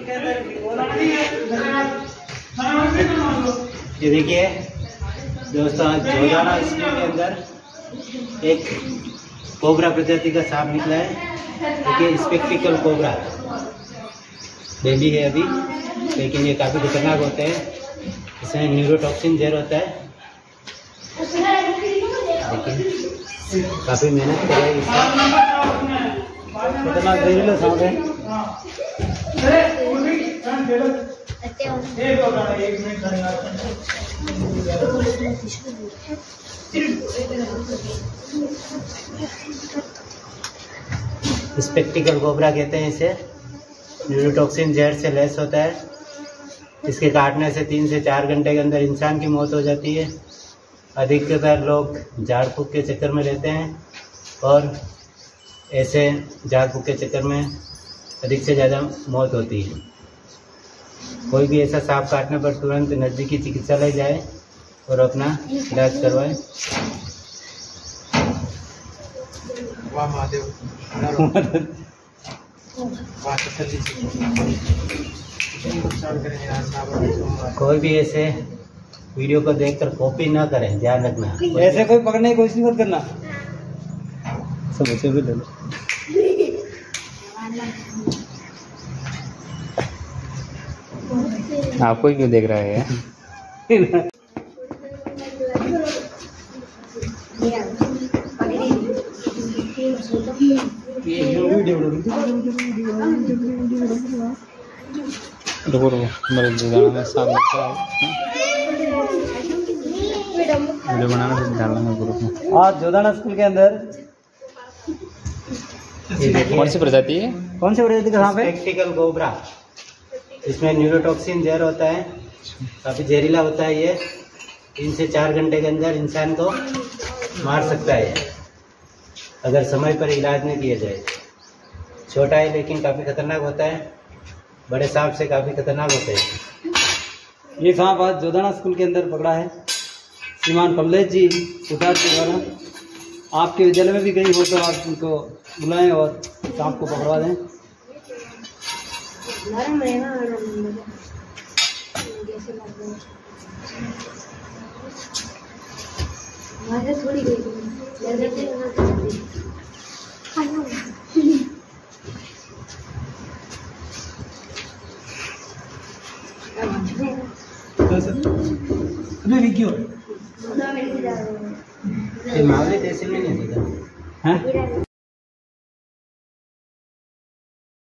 ये देखिए दोस्तों, जोधाना स्कूल के अंदर एक कोबरा प्रजाति का सांप निकला है। देखिए स्पेक्टिकल कोबरा बेबी है अभी, लेकिन ये काफ़ी खतरनाक होते हैं। इसमें न्यूरोटॉक्सिन जहर होता है। देखिए काफ़ी मेहनत कर रहे हैं इसका, खतरनाक जहरीला सांप है। स्पेक्टिकल कोबरा कहते हैं इसे। न्यूरोटॉक्सिन जहर से लैस होता है। इसके काटने से 3 से 4 घंटे के अंदर इंसान की मौत हो जाती है। अधिकतर लोग झाड़ फूक के चक्कर में रहते हैं और ऐसे झाड़ फूक के चक्कर में अधिक से ज़्यादा मौत होती है। कोई भी ऐसा सांप काटने पर तुरंत नज़दीकी चिकित्सालय जाए और अपना इलाज करवाए। वाह महादेव। कोई भी ऐसे वीडियो को देखकर कॉपी ना करें, ध्यान रखना। ऐसे कोई पकड़ने की कोशिश मत करना। सब उसे भी ले लो। आपको ही क्यों देख रहा है? रुको मेरे जोधाना में सांप निकला है। वीडियो बनाना तो डालना है ग्रुप में। आज जोधाना स्कूल के अंदर कौन सी प्रजाति है? कौन सी प्रजाति का सांप है? Spectacled cobra. इसमें न्यूरोटॉक्सिन जहर होता है, काफ़ी जहरीला होता है। ये 3 से 4 घंटे के अंदर इंसान को मार सकता है अगर समय पर इलाज नहीं किया जाए। छोटा है लेकिन काफ़ी खतरनाक होता है। बड़े सांप से काफ़ी खतरनाक होते हैं। ये सांप आज जोधाना स्कूल के अंदर पकड़ा है। श्रीमान कमलेश जी सुधार के द्वारा। आपके विद्यालय में भी कहीं हो तो आप उनको बुलाएं और सांप को पकड़वा दें। ये मामले तहसील में नहीं होता है।